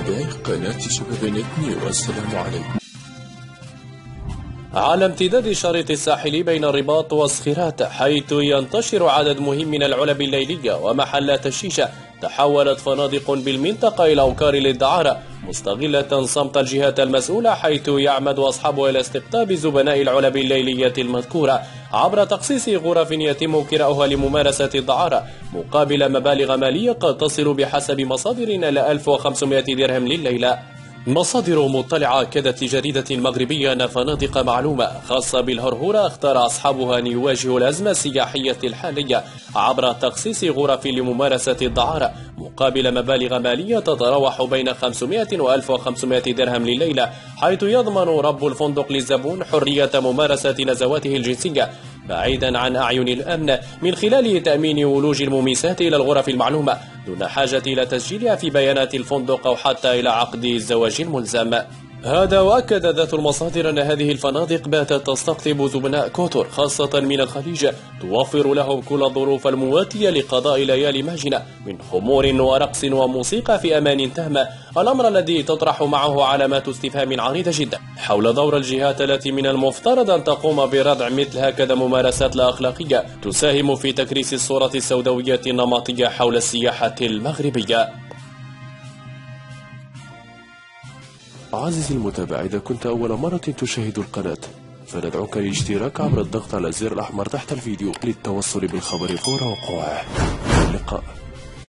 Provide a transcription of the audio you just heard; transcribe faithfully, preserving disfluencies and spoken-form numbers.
متابعي قناة شباب نت نيوز، السلام عليكم. على امتداد الشريط الساحلي بين الرباط والصخيرات، حيث ينتشر عدد مهم من العلب الليلية ومحلات الشيشة، تحولت فنادق بالمنطقة إلى أوكار للدعارة، مستغلة صمت الجهات المسؤولة، حيث يعمد أصحابها إلى استقطاب زبناء العلب الليلية المذكورة عبر تخصيص غرف يتم كراؤها لممارسة الدعارة مقابل مبالغ مالية قد تصل بحسب مصادرنا إلى ألف وخمسمائة درهم لليلة. مصادر مطلعة أكدت لجريدة المغربية أن فنادق معلومة خاصة بالهرهورة اختار أصحابها أن يواجهوا الأزمة السياحية الحالية عبر تخصيص غرف لممارسة الدعارة مقابل مبالغ مالية تتراوح بين خمسمائة و ألف وخمسمائة درهم لليلة، حيث يضمن رب الفندق للزبون حرية ممارسة نزواته الجنسية بعيدا عن أعين الأمن من خلال تأمين ولوج المميسات إلى الغرف المعلومة دون حاجة إلى تسجيلها في بيانات الفندق أو حتى إلى عقد الزواج الملزم. هذا وأكد ذات المصادر أن هذه الفنادق باتت تستقطب زبناء كوتور خاصة من الخليج، توفر لهم كل الظروف المواتية لقضاء ليالي ماجنة من خمور ورقص وموسيقى في أمان تام، الأمر الذي تطرح معه علامات استفهام عريضة جدا حول دور الجهات التي من المفترض أن تقوم بردع مثل هكذا ممارسات لا أخلاقية تساهم في تكريس الصورة السوداوية النمطية حول السياحة المغربية. عزيزي المتابع، إذا كنت أول مرة تشاهد القناة فندعوك للاشتراك عبر الضغط على الزر الأحمر تحت الفيديو للتوصل بالخبر فور وقوعه. اللقاء.